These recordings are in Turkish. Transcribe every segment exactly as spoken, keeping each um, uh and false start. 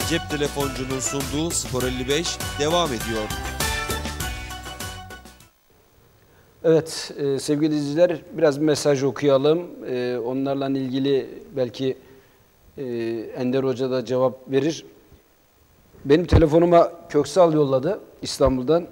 Cep Telefoncu'nun sunduğu Spor elli beş devam ediyor. Evet e, sevgili izleyiciler, biraz mesaj okuyalım. E, onlarla ilgili belki e, Ender Hoca da cevap verir. Benim telefonuma Köksal yolladı İstanbul'dan.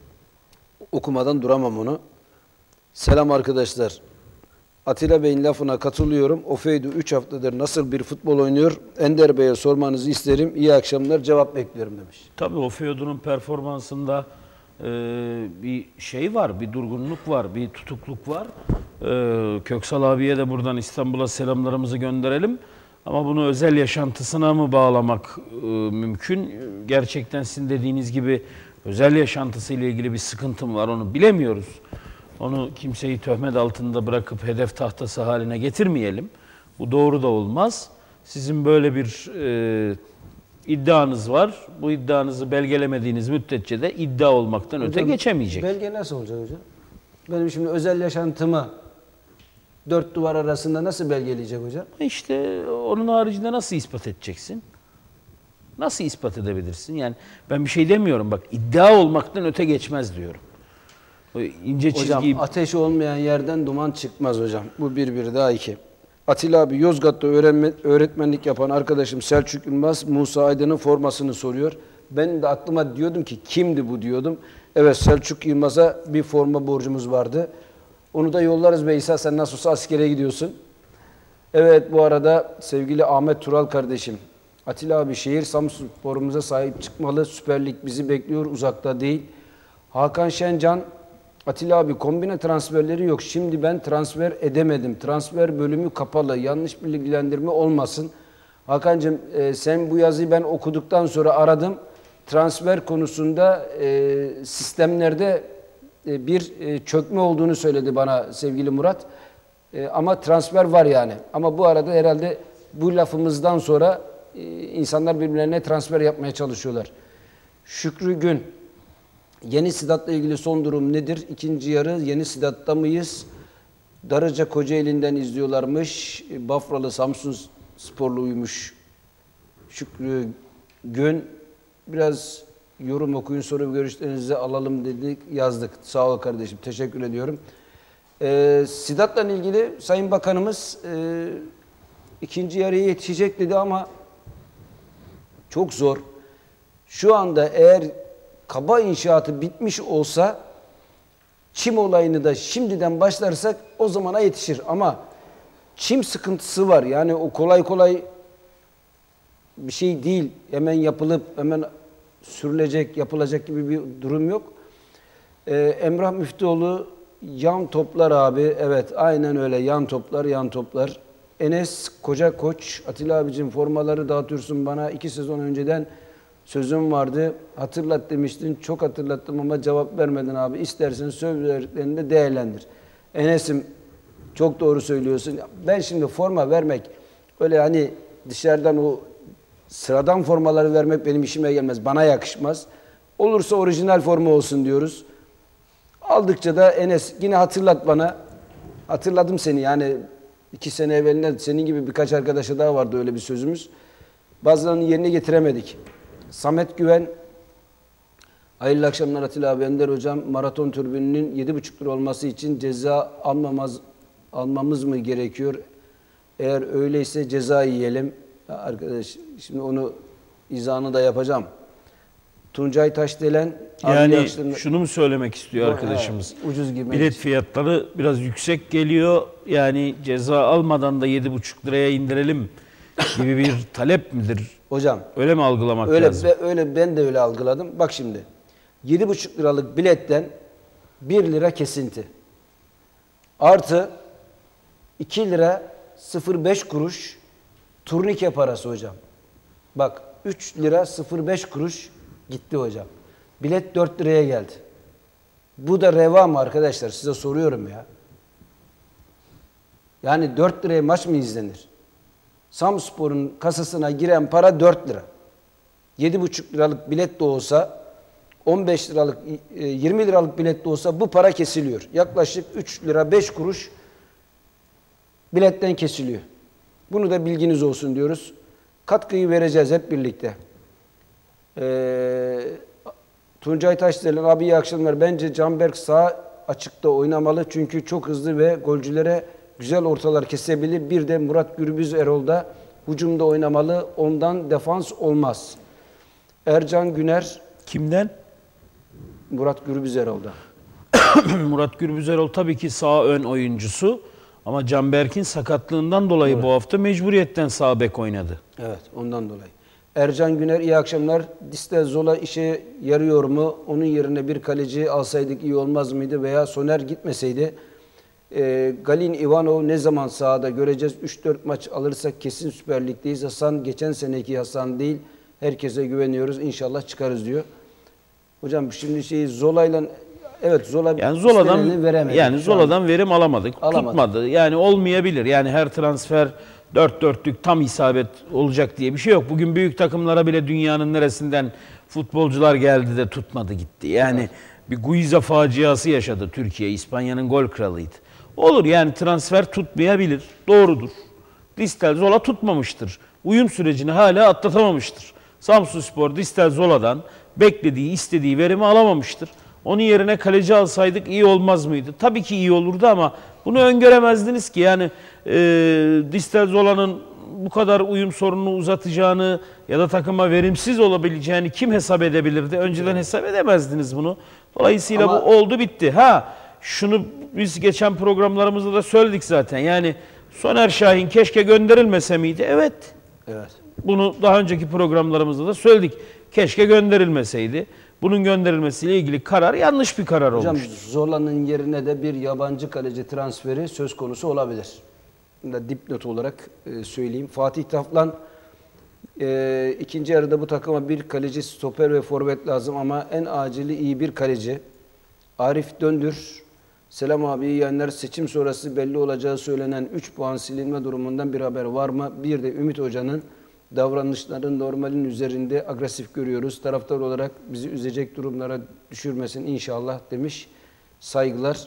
Okumadan duramam onu. Selam arkadaşlar. Atilla Bey'in lafına katılıyorum. Ofeydu üç haftadır nasıl bir futbol oynuyor? Ender Bey'e sormanızı isterim. İyi akşamlar, cevap bekliyorum demiş. Tabii Ofeydu'nun performansında e, bir şey var, bir durgunluk var, bir tutukluk var. E, Köksal abiye de buradan İstanbul'a selamlarımızı gönderelim. Ama bunu özel yaşantısına mı bağlamak e, mümkün? Gerçekten sizin dediğiniz gibi özel yaşantısıyla ilgili bir sıkıntım var, onu bilemiyoruz. Onu kimseyi töhmet altında bırakıp hedef tahtası haline getirmeyelim. Bu doğru da olmaz. Sizin böyle bir e, iddianız var. Bu iddianızı belgelemediğiniz müddetçe de iddia olmaktan hocam, öte geçemeyecek. Belge nasıl olacak hocam? Benim şimdi özel yaşantımı dört duvar arasında nasıl belgeleyecek hocam? İşte onun haricinde nasıl ispat edeceksin? Nasıl ispat edebilirsin? Yani ben bir şey demiyorum, bak iddia olmaktan öte geçmez diyorum. O ince hocam çizgiyi... ateş olmayan yerden duman çıkmaz hocam. Bu bir bir daha iki. Atilla abi, Yozgat'ta öğrenme, öğretmenlik yapan arkadaşım Selçuk Yılmaz, Musa Aydın'ın formasını soruyor. Ben de aklıma diyordum ki kimdi bu diyordum. Evet, Selçuk Yılmaz'a bir forma borcumuz vardı. Onu da yollarız Beysa, sen nasıl olsa askere gidiyorsun. Evet, bu arada sevgili Ahmet Tural kardeşim. Atilla abi, şehir Samsunspor'umuza sahip çıkmalı. Süper Lig bizi bekliyor, uzakta değil. Hakan Şencan, Atilla abi kombine transferleri yok. Şimdi ben transfer edemedim. Transfer bölümü kapalı. Yanlış bilgilendirme olmasın. Hakan'cığım e, sen bu yazıyı ben okuduktan sonra aradım. Transfer konusunda e, sistemlerde e, bir e, çökme olduğunu söyledi bana sevgili Murat. E, ama transfer var yani. Ama bu arada herhalde bu lafımızdan sonra e, insanlar birbirlerine transfer yapmaya çalışıyorlar. Şükrü Gün. Yeni Sidat'la ilgili son durum nedir? İkinci yarı Yeni Sidat'ta mıyız? Darıca Kocaeli'nden izliyorlarmış. Bafralı Samsun sporluymuş Şükrü Gün. Biraz yorum okuyun, soru görüşlerinizi alalım dedik, yazdık. Sağ ol kardeşim, teşekkür ediyorum. Ee, Sidat'la ilgili Sayın Bakanımız e, ikinci yarıya yetişecek dedi ama çok zor. Şu anda eğer kaba inşaatı bitmiş olsa, çim olayını da şimdiden başlarsak o zamana yetişir. Ama çim sıkıntısı var. Yani o kolay kolay bir şey değil. Hemen yapılıp hemen sürülecek, yapılacak gibi bir durum yok. Ee, Emrah Müftüoğlu, yan toplar abi. Evet, aynen öyle, yan toplar, yan toplar. Enes Koca Koç, Atilla abicim formaları dağıtıyorsun bana. iki sezon önceden sözüm vardı. Hatırlat demiştin. Çok hatırlattım ama cevap vermedin abi. İstersen sözlerini de değerlendir. Enes'im çok doğru söylüyorsun. Ben şimdi forma vermek öyle hani dışarıdan o sıradan formaları vermek benim işime gelmez. Bana yakışmaz. Olursa orijinal forma olsun diyoruz. Aldıkça da Enes yine hatırlat bana. Hatırladım seni yani iki sene evvelinde senin gibi birkaç arkadaşa daha vardı öyle bir sözümüz. Bazılarını yerine getiremedik. Samet Güven, hayırlı akşamlar Atilla abi, Ender hocam. Maraton türbününün yedi buçuk lira olması için ceza almamaz, almamız mı gerekiyor? Eğer öyleyse ceza yiyelim. Ya arkadaş şimdi onu izahını da yapacağım. Tuncay Taşdelen, yani yaşlarında... şunu mu söylemek istiyor arkadaşımız? He, ucuz gibi. Bilet fiyatları biraz yüksek geliyor. Yani ceza almadan da yedi buçuk liraya indirelim gibi bir talep midir? Hocam öyle mi algılamak öyle, lazım? Be, öyle ben de öyle algıladım. Bak şimdi yedi buçuk liralık biletten bir lira kesinti. Artı iki lira sıfır beş kuruş turnike parası hocam. Bak üç lira sıfır beş kuruş gitti hocam. Bilet dört liraya geldi. Bu da reva mı arkadaşlar? Size soruyorum ya. Yani dört liraya maç mı izlenir? Samspor'un kasasına giren para dört lira. yedi buçuk liralık bilet de olsa, on beş liralık, yirmi liralık bilet de olsa bu para kesiliyor. Yaklaşık üç lira beş kuruş biletten kesiliyor. Bunu da bilginiz olsun diyoruz. Katkıyı vereceğiz hep birlikte. Ee, Tuncay Taşdelen abi iyi akşamlar. Bence Canberk sağ açıkta oynamalı çünkü çok hızlı ve golcülere güzel ortalar kesebilir. Bir de Murat Gürbüz Erol'da hücumda oynamalı. Ondan defans olmaz. Ercan Güner. Kimden? Murat Gürbüz Erol'da. Murat Gürbüz Erol tabii ki sağ ön oyuncusu. Ama Canberk'in sakatlığından dolayı evet. bu hafta mecburiyetten sağ bek oynadı. Evet, ondan dolayı. Ercan Güner iyi akşamlar. Distel Zola işe yarıyor mu? Onun yerine bir kaleci alsaydık iyi olmaz mıydı? Veya Soner gitmeseydi. E, Galin Ivanov ne zaman sahada göreceğiz? üç dört maç alırsak kesin Süper Lig'deyiz. Hasan geçen seneki Hasan değil. Herkese güveniyoruz. İnşallah çıkarız diyor. Hocam şimdi şey Zola'yla evet Zola yani Zola'dan veremedik. Yani Zola'dan verim alamadık. alamadık. Tutmadı. Yani olmayabilir. Yani her transfer dört dörtlük tam isabet olacak diye bir şey yok. Bugün büyük takımlara bile dünyanın neresinden futbolcular geldi de tutmadı gitti. Yani evet. bir Guiza faciası yaşadı Türkiye. İspanya'nın gol kralıydı. Olur yani transfer tutmayabilir. Doğrudur. Distel Zola tutmamıştır. Uyum sürecini hala atlatamamıştır. Samsunspor Distel Zola'dan beklediği, istediği verimi alamamıştır. Onun yerine kaleci alsaydık iyi olmaz mıydı? Tabii ki iyi olurdu ama bunu öngöremezdiniz ki. Yani e, Distel Zola'nın bu kadar uyum sorununu uzatacağını ya da takıma verimsiz olabileceğini kim hesap edebilirdi? Önceden hesap edemezdiniz bunu. Dolayısıyla ama bu oldu bitti. Ha şunu biz geçen programlarımızda da söyledik zaten. Yani Soner Şahin keşke gönderilmese miydi? Evet. Evet. Bunu daha önceki programlarımızda da söyledik. Keşke gönderilmeseydi. Bunun gönderilmesiyle ilgili karar yanlış bir karar olmuştur. Hocam Zola'nın yerine de bir yabancı kaleci transferi söz konusu olabilir. Bunu da dipnot olarak e, söyleyeyim. Fatih Taflan e, ikinci yarıda bu takıma bir kaleci, stoper ve forvet lazım ama en acili iyi bir kaleci. Arif Döndür. Selam abi iyi yayınlar. Seçim sonrası belli olacağı söylenen üç puan silinme durumundan bir haber var mı? Bir de Ümit Hoca'nın davranışların normalin üzerinde agresif görüyoruz. Taraftar olarak bizi üzecek durumlara düşürmesin inşallah demiş. Saygılar.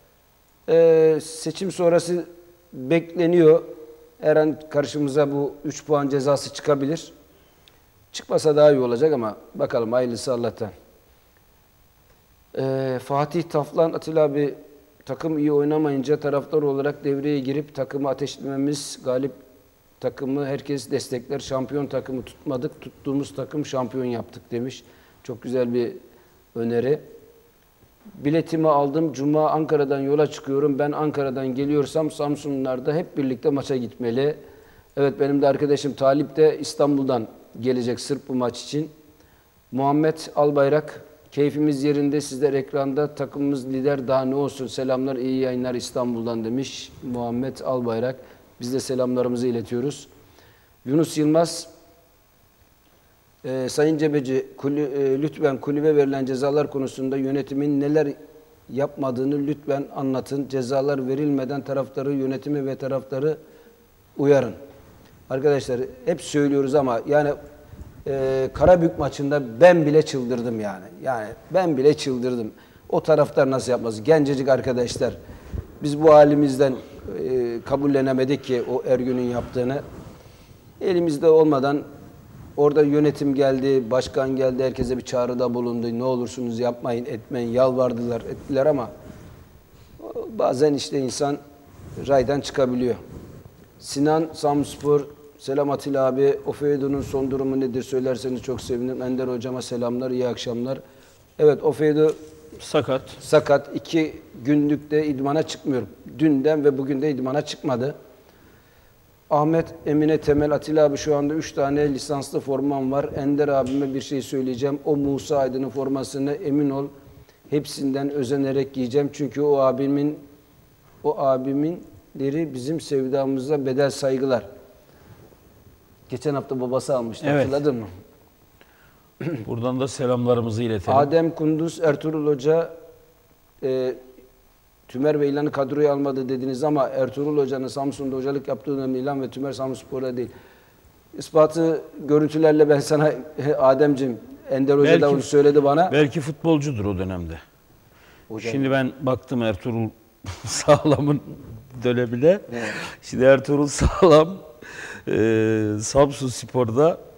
Ee, seçim sonrası bekleniyor. Her an karşımıza bu üç puan cezası çıkabilir. Çıkmasa daha iyi olacak ama bakalım hayırlısı Allah'tan. Ee, Fatih Taflan, Atilla abi takım iyi oynamayınca taraftar olarak devreye girip takımı ateşlememiz galip takımı herkes destekler. Şampiyon takımı tutmadık. Tuttuğumuz takım şampiyon yaptık demiş. Çok güzel bir öneri. Biletimi aldım. Cuma Ankara'dan yola çıkıyorum. Ben Ankara'dan geliyorsam Samsunlular da hep birlikte maça gitmeli. Evet benim de arkadaşım Talip de İstanbul'dan gelecek sırf bu maç için. Muhammed Albayrak, keyfimiz yerinde, sizler ekranda, takımımız lider, daha ne olsun, selamlar, iyi yayınlar İstanbul'dan demiş Muhammed Albayrak. Biz de selamlarımızı iletiyoruz. Yunus Yılmaz, e, Sayın Cebeci, kulü, e, lütfen kulübe verilen cezalar konusunda yönetimin neler yapmadığını lütfen anlatın. Cezalar verilmeden taraftarı, yönetimi ve taraftarı uyarın. Arkadaşlar hep söylüyoruz ama yani e, Karabük maçında ben bile çıldırdım yani. Yani ben bile çıldırdım. O taraftar nasıl yapmaz? Gencecik arkadaşlar. Biz bu halimizden e, kabullenemedik ki o Ergün'ün yaptığını. Elimizde olmadan orada yönetim geldi, başkan geldi, herkese bir çağrıda bulundu. Ne olursunuz yapmayın, etmeyin, yalvardılar, ettiler ama bazen işte insan raydan çıkabiliyor. Sinan Samspor, selam Atilla abi. Ofeido'nun son durumu nedir söylerseniz çok sevinirim. Ender hocama selamlar, iyi akşamlar. Evet Ofeido sakat. Sakat. İki günlük de idmana çıkmıyor. Dünden ve bugün de idmana çıkmadı. Ahmet, Emine, Temel, Atilla abi şu anda üç tane lisanslı formam var. Ender abime bir şey söyleyeceğim. O Musa Aydın'ın formasını emin ol hepsinden özenerek giyeceğim. Çünkü o abimin o abiminleri bizim sevdamıza bedel saygılar. Geçen hafta babası almıştı. Evet. Hatırladın mı? Buradan da selamlarımızı iletelim. Adem Kunduz, Ertuğrul Hoca e, Tümer ve İlhan'ı kadroya almadı dediniz ama Ertuğrul Hoca'nın Samsun'da hocalık yaptığı dönemde İlhan ve Tümer Samsunspor'da değil. İspatı görüntülerle ben sana Ademciğim, Ender Hoca belki, da onu söyledi bana. Belki futbolcudur o dönemde. Hocam. Şimdi ben baktım Ertuğrul Sağlam'ın dönemine. Evet. Şimdi Ertuğrul Sağlam e, Samsunspor'da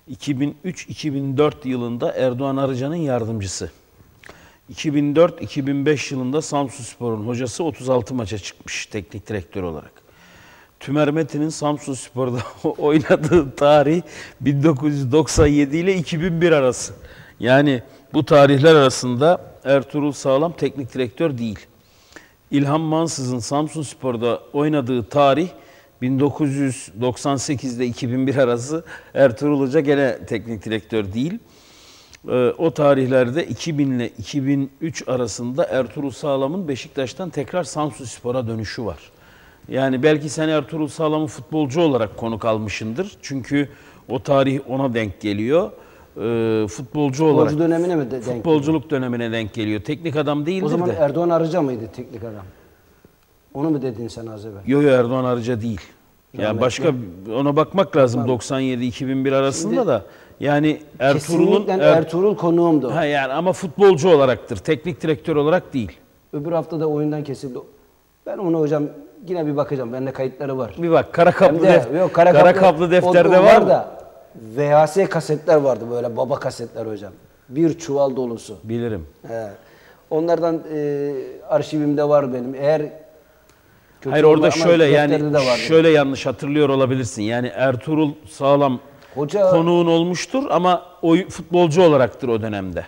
iki bin üç iki bin dört yılında Erdoğan Arıcan'ın yardımcısı. iki bin dört iki bin beş yılında Samsunspor'un hocası, otuz altı maça çıkmış teknik direktör olarak. Tümer Metin'in Samsunspor'da oynadığı tarih bin dokuz yüz doksan yedi ile iki bin bir arası. Yani bu tarihler arasında Ertuğrul Sağlam teknik direktör değil. İlhan Mansız'ın Samsunspor'da oynadığı tarih bin dokuz yüz doksan sekiz ile iki bin bir arası. Ertuğrul Hoca gene teknik direktör değil. O tarihlerde iki bin ile iki bin üç arasında Ertuğrul Sağlam'ın Beşiktaş'tan tekrar Samsunspor'a dönüşü var. Yani belki sen Ertuğrul Sağlam'ı futbolcu olarak konuk almışındır. Çünkü o tarih ona denk geliyor. Ee, futbolcu olarak. Futbolcu dönemine mi de denk Futbolculuk geliyor? Dönemine denk geliyor. Teknik adam değildir de. O zaman de. Erdoğan Arıca mıydı teknik adam? Onu mu dedin sen az evvel? Yok yok, Erdoğan Arıca değil. Ya yani başka ona bakmak lazım, tamam. doksan yedi iki bin bir arasında şimdi, da. Yani Ertuğrul'un er, Ertuğrul konuğumdu. Ha yani ama futbolcu olaraktır. Teknik direktör olarak değil. Öbür hafta da oyundan kesildi. Ben onu hocam yine bir bakacağım. Bende kayıtları var. Bir bak, kara kaplı, de, def yok, kara kara kaplı, kaplı defterde o, var mı? Da V H S kasetler vardı, böyle baba kasetler hocam. Bir çuval dolusu. Bilirim. He. Onlardan e, arşivimde var benim. Eğer hayır orada şöyle yani şöyle yanlış hatırlıyor olabilirsin. Yani Ertuğrul Sağlam Hoca, konuğun olmuştur ama o futbolcu olaraktır o dönemde.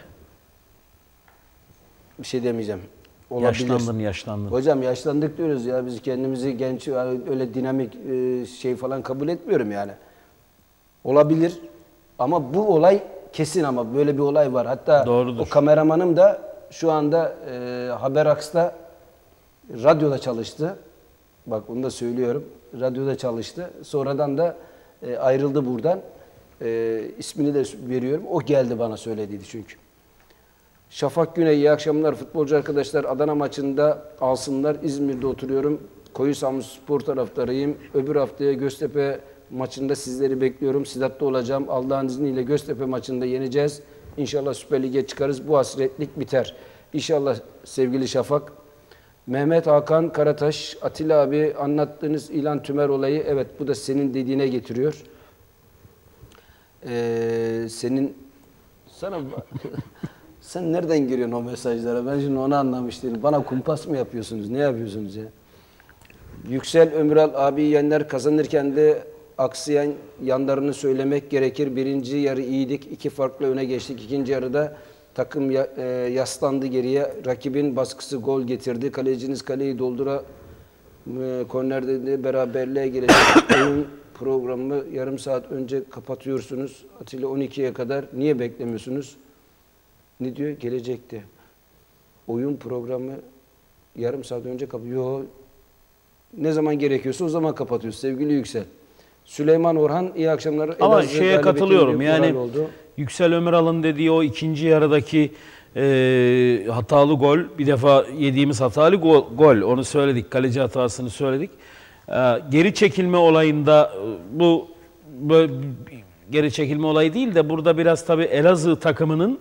Bir şey demeyeceğim. Olabilir. Yaşlandın, yaşlandın. Hocam yaşlandık diyoruz ya, biz kendimizi genç, öyle dinamik şey falan kabul etmiyorum yani. Olabilir ama bu olay kesin, ama böyle bir olay var. Hatta doğrudur. O kameramanım da şu anda e, Haberaks'ta radyoda çalıştı. Bak onu da söylüyorum. Radyoda çalıştı. Sonradan da e, ayrıldı buradan. E, ismini de veriyorum. O geldi bana söylediydi çünkü. Şafak Güney, iyi akşamlar futbolcu arkadaşlar. Adana maçında alsınlar. İzmir'de oturuyorum. Koyu Samsunspor taraftarıyım. Öbür haftaya Göztepe maçında sizleri bekliyorum. Sidat'ta olacağım. Allah'ın izniyle Göztepe maçında yeneceğiz. İnşallah Süper Lig'e çıkarız. Bu hasretlik biter. İnşallah sevgili Şafak. Mehmet Hakan Karataş, Atilla abi anlattığınız İlhan Tümer olayı, evet bu da senin dediğine getiriyor. Ee, senin sana sen nereden giriyorsun o mesajlara? Ben şimdi onu anlamış değilim. Bana kumpas mı yapıyorsunuz? Ne yapıyorsunuz ya? Yüksel Ömral abi, yenler kazanırken de aksayan yanlarını söylemek gerekir. Birinci yarı iyiydik. İki farklı öne geçtik. İkinci yarıda takım ya, e, yaslandı geriye. Rakibin baskısı gol getirdi. Kaleciniz kaleyi doldura e, kornerde de beraberliğe gelecek. Oyun programı yarım saat önce kapatıyorsunuz. Atilla on ikiye kadar niye beklemiyorsunuz? Ne diyor? Gelecekti. Oyun programı yarım saat önce kapatıyor. Ne zaman gerekiyorsa o zaman kapatıyoruz sevgili Yüksel. Süleyman Orhan, iyi akşamlar. Ama Elazığ şeye katılıyorum yani Yüksel Ömral'ın dediği o ikinci yarıdaki e, hatalı gol, bir defa yediğimiz hatalı gol, gol onu söyledik, kaleci hatasını söyledik. E, geri çekilme olayında bu böyle, geri çekilme olayı değil de burada biraz tabii Elazığ takımının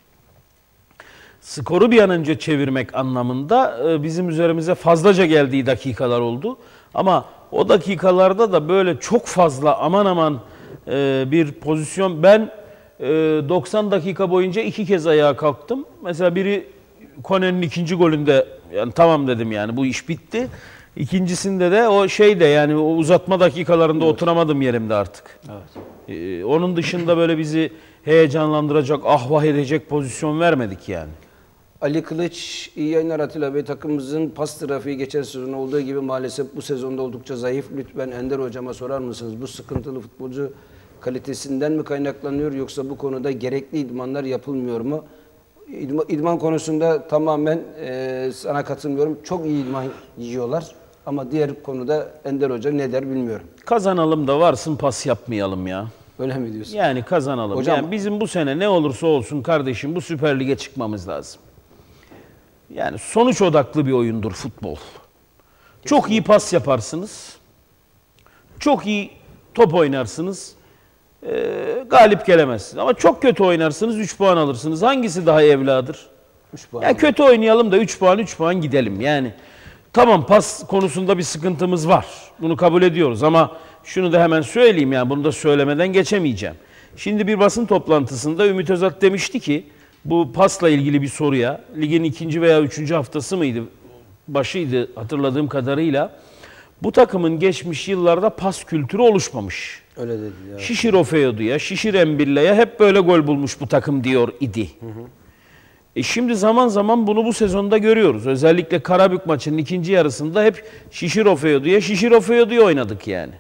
skoru bir an önce çevirmek anlamında bizim üzerimize fazlaca geldiği dakikalar oldu. Ama o dakikalarda da böyle çok fazla aman aman bir pozisyon. Ben doksan dakika boyunca iki kez ayağa kalktım. Mesela biri Kone'nin ikinci golünde yani tamam dedim, yani bu iş bitti. İkincisinde de o şeyde yani o uzatma dakikalarında evet. Oturamadım yerimde artık. Evet. Onun dışında böyle bizi heyecanlandıracak, ahvah edecek pozisyon vermedik yani. Ali Kılıç, iyi yayınlar Atilla Bey. Takımımızın pas trafiği geçen sezon olduğu gibi maalesef bu sezonda oldukça zayıf. Lütfen Ender Hocama sorar mısınız? Bu sıkıntılı futbolcu kalitesinden mi kaynaklanıyor, yoksa bu konuda gerekli idmanlar yapılmıyor mu? İdman, idman konusunda tamamen e, sana katılmıyorum. Çok iyi idman yiyorlar. Ama diğer konuda Ender Hoca ne der bilmiyorum. Kazanalım da varsın pas yapmayalım ya. Öyle mi diyorsun? Yani kazanalım. Hocam, yani bizim bu sene ne olursa olsun kardeşim bu Süper Lig'e çıkmamız lazım. Yani sonuç odaklı bir oyundur futbol. Kesinlikle. Çok iyi pas yaparsınız. Çok iyi top oynarsınız. Ee, galip gelemezsiniz. Ama çok kötü oynarsınız, üç puan alırsınız. Hangisi daha evladır? üç puan. Yani kötü oynayalım da üç puan üç puan gidelim. Yani tamam, pas konusunda bir sıkıntımız var. Bunu kabul ediyoruz ama şunu da hemen söyleyeyim, yani bunu da söylemeden geçemeyeceğim. Şimdi bir basın toplantısında Ümit Özat demişti ki bu pasla ilgili bir soruya, ligin ikinci veya üçüncü haftası mıydı, başıydı hatırladığım kadarıyla, bu takımın geçmiş yıllarda pas kültürü oluşmamış. Öyle dedi ya. Şişir Ofeyodu'ya, Şişir Embilla'ya hep böyle gol bulmuş bu takım diyor idi. Hı hı. E şimdi zaman zaman bunu bu sezonda görüyoruz. Özellikle Karabük maçının ikinci yarısında hep Şişir Ofeyodu'ya, Şişir Ofeyodu'ya oynadık yani.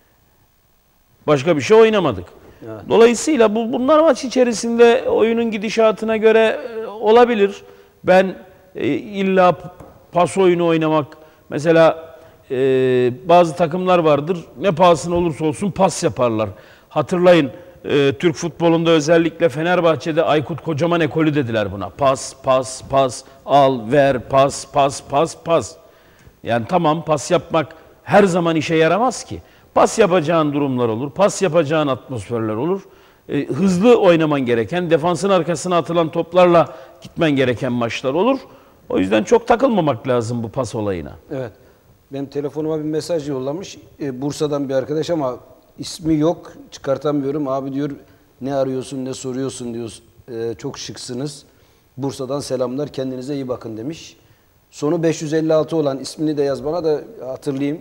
Başka bir şey oynamadık. Evet. Dolayısıyla bu bunlar maç içerisinde oyunun gidişatına göre e, olabilir. Ben e, illa pas oyunu oynamak, mesela e, bazı takımlar vardır, ne pahasına olursa olsun pas yaparlar. Hatırlayın, e, Türk futbolunda özellikle Fenerbahçe'de Aykut Kocaman ekolü dediler buna. Pas, pas, pas, al, ver, pas, pas, pas, pas. Yani tamam, pas yapmak her zaman işe yaramaz ki. Pas yapacağın durumlar olur, pas yapacağın atmosferler olur. E, hızlı oynaman gereken, defansın arkasına atılan toplarla gitmen gereken maçlar olur. O yüzden çok takılmamak lazım bu pas olayına. Evet. Benim telefonuma bir mesaj yollamış. E, Bursa'dan bir arkadaş ama ismi yok. Çıkartamıyorum. Abi diyor, ne arıyorsun, ne soruyorsun diyor. E, çok şıksınız. Bursa'dan selamlar. Kendinize iyi bakın demiş. Sonu beş yüz elli altı olan ismini de yaz bana da hatırlayayım.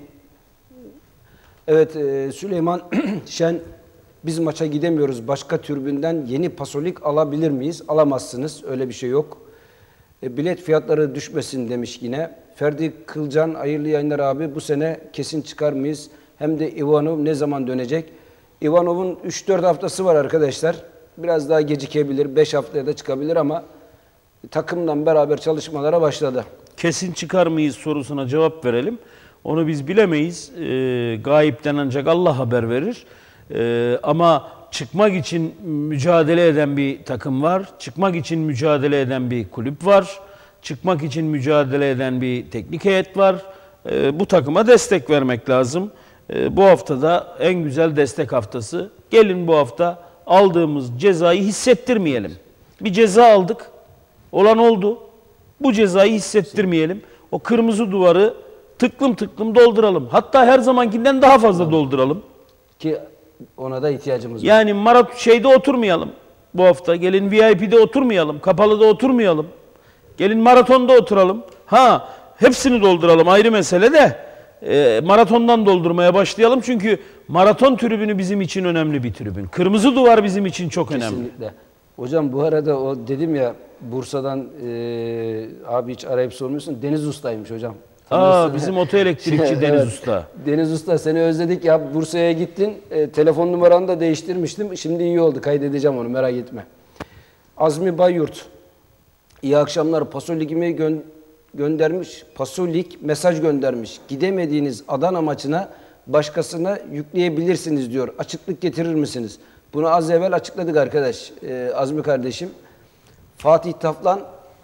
Evet, e, Süleyman Şen, biz maça gidemiyoruz. Başka türbünden yeni pasolik alabilir miyiz? Alamazsınız. Öyle bir şey yok. E, bilet fiyatları düşmesin demiş yine. Ferdi Kılcan, hayırlı yayınlar abi. Bu sene kesin çıkar mıyız? Hem de Ivanov ne zaman dönecek? Ivanov'un üç dört haftası var arkadaşlar. Biraz daha gecikebilir. beş haftaya da çıkabilir ama takımla beraber çalışmalara başladı. Kesin çıkar mıyız sorusuna cevap verelim. Onu biz bilemeyiz. E, gayipten ancak Allah haber verir. E, ama çıkmak için mücadele eden bir takım var. Çıkmak için mücadele eden bir kulüp var. Çıkmak için mücadele eden bir teknik heyet var. E, bu takıma destek vermek lazım. E, bu haftada en güzel destek haftası. Gelin bu hafta aldığımız cezayı hissettirmeyelim. Bir ceza aldık. Olan oldu. Bu cezayı hissettirmeyelim. O kırmızı duvarı tıklım tıklım dolduralım. Hatta her zamankinden daha fazla dolduralım. Ki ona da ihtiyacımız var. Yani marat şeyde oturmayalım bu hafta. Gelin V I P'de oturmayalım. Kapalıda oturmayalım. Gelin maratonda oturalım. Ha, hepsini dolduralım, ayrı mesele de e, maratondan doldurmaya başlayalım. Çünkü maraton tribünü bizim için önemli bir tribün. Kırmızı duvar bizim için çok önemli. Kesinlikle. Hocam bu arada o dedim ya, Bursa'dan e, abi hiç arayıp sormuyorsun. Deniz Usta'ymış hocam. Aa, bizim otoelektrikçi Deniz Evet. Usta. Deniz Usta, seni özledik ya. Bursa'ya gittin. E, telefon numaranı da değiştirmiştim. Şimdi iyi oldu. Kaydedeceğim onu, merak etme. Azmi Bayyurt. İyi akşamlar. Pasolik'imi gö göndermiş. Pasolik mesaj göndermiş. Gidemediğiniz Adana maçına başkasına yükleyebilirsiniz diyor. Açıklık getirir misiniz? Bunu az evvel açıkladık arkadaş. E, Azmi kardeşim. Fatih Taflan,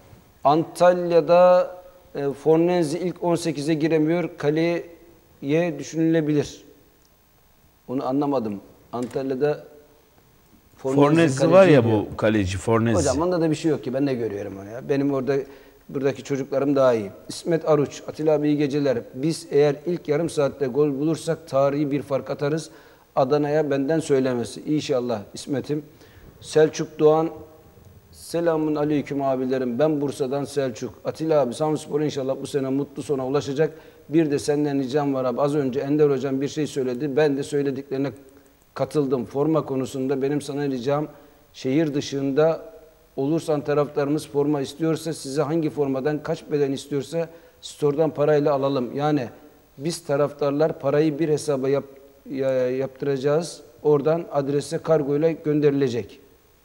Antalya'da e, Fornenzi ilk on sekize giremiyor. Kaleye düşünülebilir. Onu anlamadım. Antalya'da Fornenzi, Fornezzi var ya diyor. bu kaleci Fornezzi. Hocam onda da bir şey yok ki, ben de görüyorum onu ya. Benim orada buradaki çocuklarım daha iyi. İsmet Aruç, Atilla abi iyi geceler. Biz eğer ilk yarım saatte gol bulursak tarihi bir fark atarız. Adana'ya benden söylemesi. İnşallah İsmet'im. Selçuk Doğan, selamun aleyküm abilerim. Ben Bursa'dan Selçuk. Atilla abi, Samspor inşallah bu sene mutlu sona ulaşacak. Bir de senden ricam var abi. Az önce Ender hocam bir şey söyledi. Ben de söylediklerine katıldım. Forma konusunda benim sana ricam, şehir dışında olursan taraftarımız forma istiyorsa size hangi formadan kaç beden istiyorsa store'dan parayla alalım. Yani biz taraftarlar parayı bir hesaba yap, ya, yaptıracağız. Oradan adrese kargoyla gönderilecek.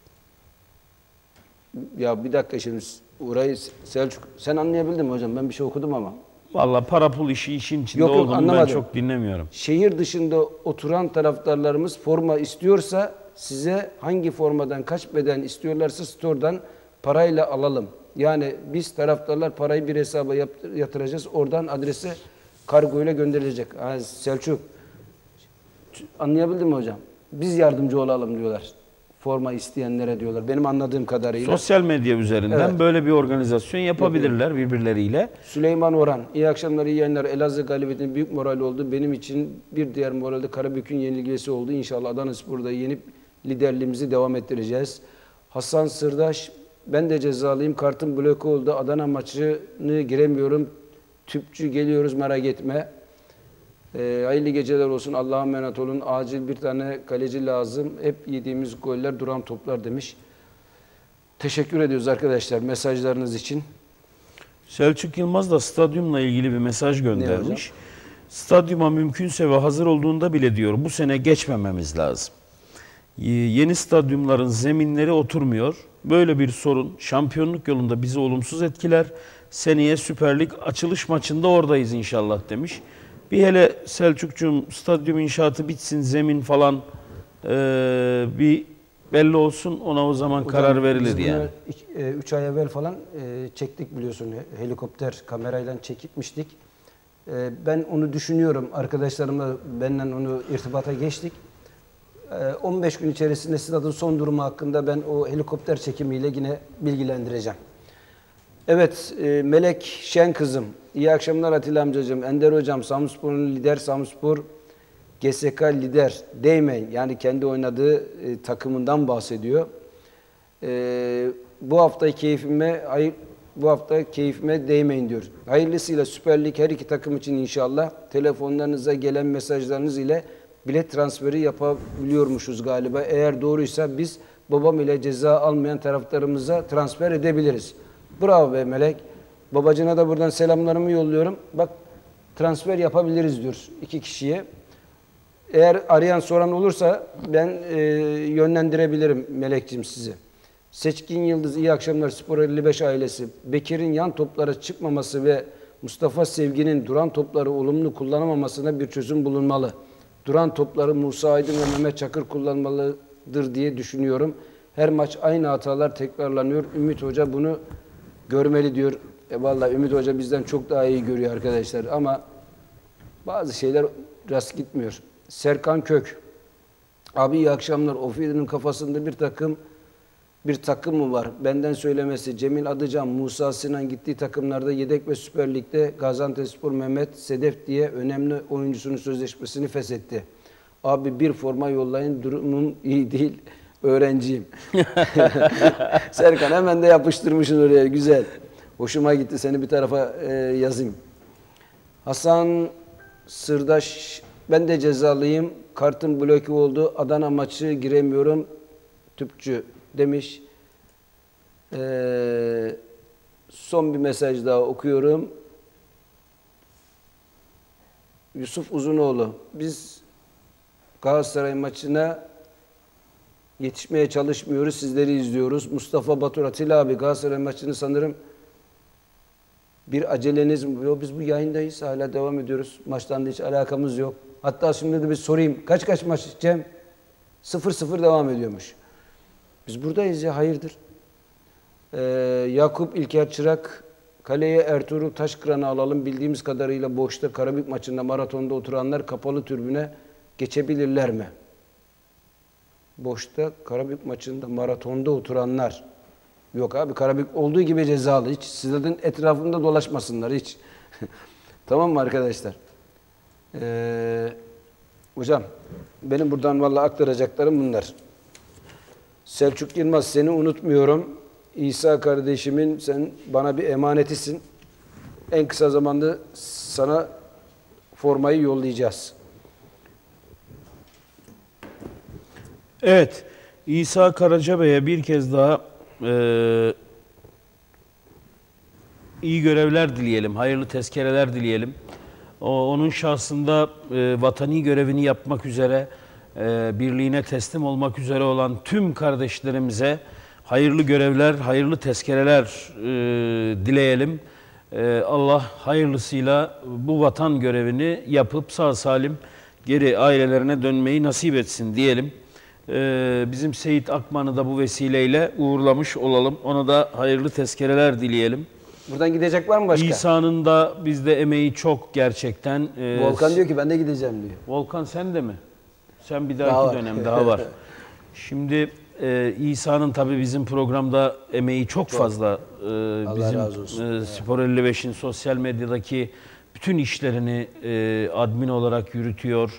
Ya bir dakika şimdi orayı Selçuk sen anlayabildin mi hocam? Ben bir şey okudum ama. Vallahi para pul işi işin içinde Yok, yok, olduğunu ben anlamadım. çok dinlemiyorum. Şehir dışında oturan taraftarlarımız forma istiyorsa size hangi formadan kaç beden istiyorlarsa store'dan parayla alalım. Yani biz taraftarlar parayı bir hesaba yatıracağız. Oradan adrese kargoyla gönderilecek. Ha, Selçuk anlayabildin mi hocam? Biz yardımcı olalım diyorlar. Forma isteyenlere diyorlar. Benim anladığım kadarıyla. Sosyal medya üzerinden Evet. böyle bir organizasyon yapabilirler birbirleriyle. Süleyman Orhan, iyi akşamlar, iyi yayınlar. Elazığ galibiyetinin büyük moral oldu. Benim için bir diğer moralde Karabük'ün yenilgisi oldu. İnşallah Adanaspor'da yenip liderliğimizi devam ettireceğiz. Hasan Sırdaş, ben de cezalıyım. Kartım bloke oldu. Adana maçını giremiyorum. Tüpçü geliyoruz, merak etme. Ee, hayırlı geceler olsun. Allah'a emanet olun. Acil bir tane kaleci lazım. Hep yediğimiz goller duran toplar demiş. Teşekkür ediyoruz arkadaşlar mesajlarınız için. Selçuk Yılmaz da stadyumla ilgili bir mesaj göndermiş. Stadyuma mümkünse ve hazır olduğunda bile diyor bu sene geçmememiz lazım. Yeni stadyumların zeminleri oturmuyor. Böyle bir sorun şampiyonluk yolunda bizi olumsuz etkiler. Seneye Süper Lig açılış maçında oradayız inşallah demiş. Bir hele Selçukcuğum stadyum inşaatı bitsin, zemin falan e, bir belli olsun, ona o zaman Hocam, karar verilir yani. üç ay evvel falan e, çektik biliyorsun, helikopter kamerayla çekitmiştik. E, ben onu düşünüyorum, arkadaşlarımla benden onu irtibata geçtik. E, on beş gün içerisinde stadın son durumu hakkında ben o helikopter çekimiyle yine bilgilendireceğim. Evet, e, Melek Şen kızım, iyi akşamlar Atilla amcacığım, Ender hocam, Samspor'un lider, Samspor G S K lider, değmeyin. Yani kendi oynadığı e, takımından bahsediyor. E, bu hafta keyfime, hayır, bu hafta keyfime değmeyin diyor. Hayırlısıyla Süper Lig her iki takım için inşallah telefonlarınıza gelen mesajlarınız ile bilet transferi yapabiliyormuşuz galiba. Eğer doğruysa biz babam ile ceza almayan taraftarımıza transfer edebiliriz. Bravo be Melek. Babacına da buradan selamlarımı yolluyorum. Bak transfer yapabiliriz diyor iki kişiye. Eğer arayan soran olursa ben e, yönlendirebilirim Melek'ciğim sizi. Seçkin Yıldız, iyi akşamlar Spor elli beş ailesi. Bekir'in yan toplara çıkmaması ve Mustafa Sevgi'nin duran topları olumlu kullanamamasına bir çözüm bulunmalı. Duran topları Musa Aydın ve Mehmet Çakır kullanmalıdır diye düşünüyorum. Her maç aynı hatalar tekrarlanıyor. Ümit Hoca bunu görmeli diyor. E vallahi Ümit Hoca bizden çok daha iyi görüyor arkadaşlar ama bazı şeyler rast gitmiyor. Serkan Kök. Abi iyi akşamlar. Ofi'nin kafasında bir takım bir takım mı var? Benden söylemesi. Cemil Adıcan, Musa Sinan gittiği takımlarda yedek ve Süper Lig'de Gaziantepspor Mehmet Sedef diye önemli oyuncusunun sözleşmesini feshetti. Abi bir forma yollayın, durumum iyi değil. Öğrenciyim. Serkan hemen de yapıştırmışsın oraya. Güzel. Hoşuma gitti. Seni bir tarafa e, yazayım. Hasan Sırdaş, ben de cezalıyım. Kartım bloke oldu. Adana maçı giremiyorum. Tüpçü demiş. Ee, son bir mesaj daha okuyorum. Yusuf Uzunoğlu. Biz Galatasaray maçına yetişmeye çalışmıyoruz. Sizleri izliyoruz. Mustafa Batur, Atilla abi Galatasaray maçını sanırım bir aceleniz mi? Yok, biz bu yayındayız. Hala devam ediyoruz. Maçtan da hiç alakamız yok. Hatta şimdi de bir sorayım. Kaç kaç maç Cem? sıfır sıfır devam ediyormuş. Biz buradayız ya, hayırdır? Ee, Yakup İlker Çırak, kaleye Ertuğrul Taşkıran'ı alalım. Bildiğimiz kadarıyla boşta Karabük maçında maratonda oturanlar kapalı tribüne geçebilirler mi? Boşta Karabük maçında maratonda oturanlar. Yok abi, Karabük olduğu gibi cezalı. Hiç stadın etrafında dolaşmasınlar hiç. Tamam mı arkadaşlar? Ee, hocam benim buradan vallahi aktaracaklarım bunlar. Selçuk Yılmaz, seni unutmuyorum. İsa kardeşimin sen bana bir emanetisin. En kısa zamanda sana formayı yollayacağız. Evet, İsa Karacabey'e bir kez daha e, iyi görevler dileyelim, hayırlı tezkereler dileyelim. O, onun şahsında e, vatani görevini yapmak üzere, e, birliğine teslim olmak üzere olan tüm kardeşlerimize hayırlı görevler, hayırlı tezkereler e, dileyelim. E, Allah hayırlısıyla bu vatan görevini yapıp sağ salim geri ailelerine dönmeyi nasip etsin diyelim. Ee, bizim Seyit Akman'ı da bu vesileyle uğurlamış olalım. Ona da hayırlı tezkereler dileyelim. Buradan gidecek var mı başka? İsa'nın da bizde emeği çok gerçekten. Ee, Volkan diyor ki ben de gideceğim diyor. Volkan sen de mi? Sen bir dahaki Daha dönem daha var. Şimdi e, İsa'nın tabii bizim programda emeği çok, çok. fazla. E, bizim e, Spor elli beşin sosyal medyadaki bütün işlerini e, admin olarak yürütüyor.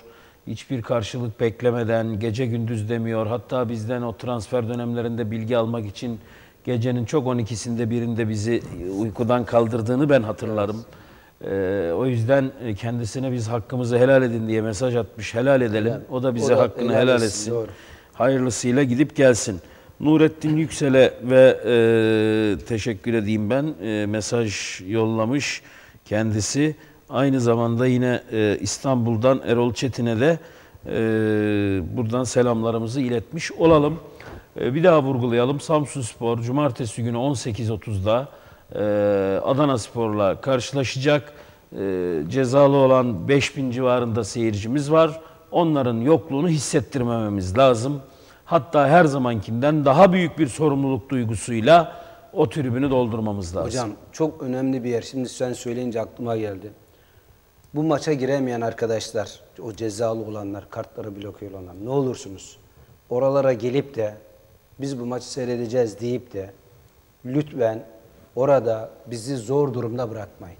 hiçbir karşılık beklemeden, gece gündüz demiyor. Hatta bizden o transfer dönemlerinde bilgi almak için gecenin çok on ikisinde birinde bizi uykudan kaldırdığını ben hatırlarım. Ee, o yüzden kendisine biz hakkımızı helal edin diye mesaj atmış. Helal edelim. Helal. O da bize O da hakkını helal helal etsin, etsin. doğru. Hayırlısıyla gidip gelsin. Nurettin Yüksel'e ve e, teşekkür edeyim ben. E, mesaj yollamış kendisi. Aynı zamanda yine e, İstanbul'dan Erol Çetin'e de e, buradan selamlarımızı iletmiş olalım. E, bir daha vurgulayalım. Samsunspor Cumartesi günü on sekiz otuzda e, Adanaspor'la karşılaşacak. E, cezalı olan beş bin civarında seyircimiz var. Onların yokluğunu hissettirmememiz lazım. Hatta her zamankinden daha büyük bir sorumluluk duygusuyla o tribünü doldurmamız lazım. Hocam çok önemli bir yer. Şimdi sen söyleyince aklıma geldi. Bu maça giremeyen arkadaşlar, o cezalı olanlar, kartları bloke olanlar, ne olursunuz oralara gelip de biz bu maçı seyredeceğiz deyip de lütfen orada bizi zor durumda bırakmayın.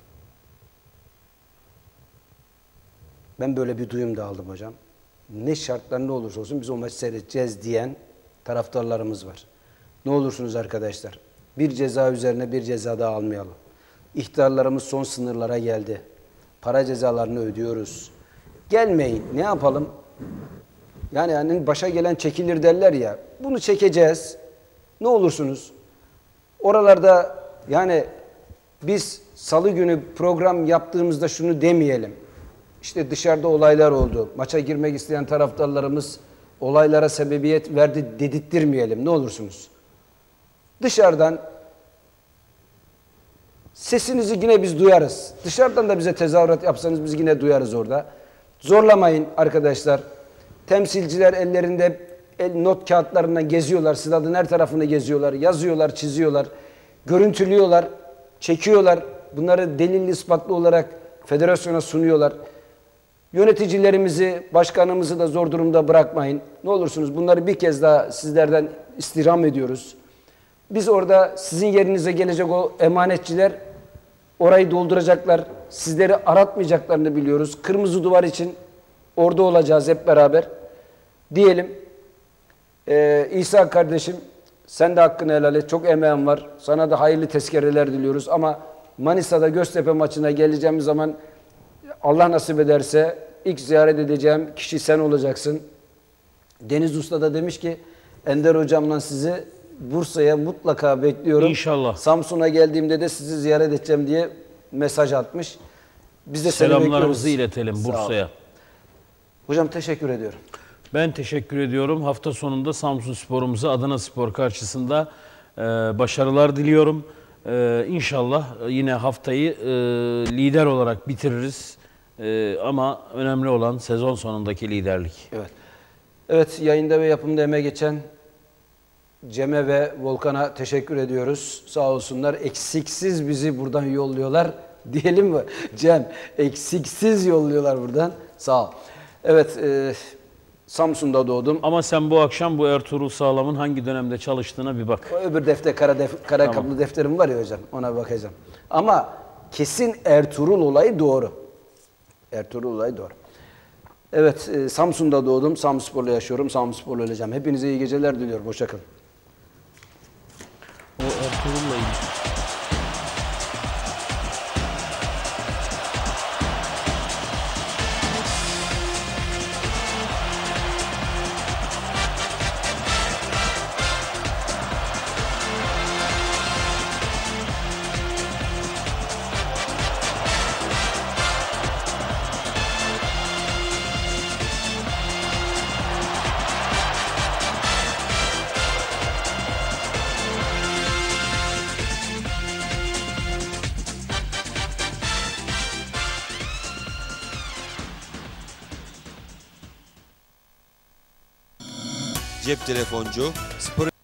Ben böyle bir duyum da aldım hocam. Ne şartlar ne olursa olsun biz o maçı seyredeceğiz diyen taraftarlarımız var. Ne olursunuz arkadaşlar, bir ceza üzerine bir ceza daha almayalım. İhtarlarımız son sınırlara geldi. Para cezalarını ödüyoruz. Gelmeyin. Ne yapalım? Yani, yani başa gelen çekilir derler ya. Bunu çekeceğiz. Ne olursunuz? Oralarda yani biz salı günü program yaptığımızda şunu demeyelim. İşte dışarıda olaylar oldu. Maça girmek isteyen taraftarlarımız olaylara sebebiyet verdi dedirttirmeyelim. Ne olursunuz? Dışarıdan sesinizi yine biz duyarız. Dışarıdan da bize tezahürat yapsanız biz yine duyarız orada. Zorlamayın arkadaşlar. Temsilciler ellerinde el, not kağıtlarından geziyorlar. Stadın her tarafını geziyorlar. Yazıyorlar, çiziyorlar. Görüntülüyorlar. Çekiyorlar. Bunları delilli ispatlı olarak federasyona sunuyorlar. Yöneticilerimizi, başkanımızı da zor durumda bırakmayın. Ne olursunuz bunları bir kez daha sizlerden istirham ediyoruz. Biz orada sizin yerinize gelecek o emanetçiler orayı dolduracaklar. Sizleri aratmayacaklarını biliyoruz. Kırmızı duvar için orada olacağız hep beraber. Diyelim. Ee, İsa kardeşim sen de hakkını helal et. Çok emeğin var. Sana da hayırlı tezkereler diliyoruz. Ama Manisa'da Göztepe maçına geleceğimiz zaman Allah nasip ederse ilk ziyaret edeceğim kişi sen olacaksın. Deniz Usta da demiş ki Ender hocamla sizi Bursa'ya mutlaka bekliyorum. İnşallah. Samsun'a geldiğimde de sizi ziyaret edeceğim diye mesaj atmış. Biz de seni Selamlarımızı bekliyoruz. iletelim Bursa'ya. Hocam teşekkür ediyorum. Ben teşekkür ediyorum. Hafta sonunda Samsunspor'umuza Adanaspor karşısında e, başarılar diliyorum. E, İnşallah yine haftayı e, lider olarak bitiririz. E, ama önemli olan sezon sonundaki liderlik. Evet. Evet, yayında ve yapımda emeği geçen Cem'e ve Volkan'a teşekkür ediyoruz. Sağ olsunlar. Eksiksiz bizi buradan yolluyorlar. Diyelim mi? Cem, eksiksiz yolluyorlar buradan. Sağ ol. Evet, e, Samsun'da doğdum. Ama sen bu akşam bu Ertuğrul Sağlam'ın hangi dönemde çalıştığına bir bak. O öbür defter, kara, def, kara Tamam. kaplı defterim var ya hocam. Ona bakacağım. Ama kesin Ertuğrul olayı doğru. Ertuğrul olayı doğru. Evet, e, Samsun'da doğdum. Samsunspor'la yaşıyorum. Samsunspor'la öleceğim. Hepinize iyi geceler diliyorum. Hoşça kalın. O Ertuğrul'la ilgili. Cep telefoncu, spor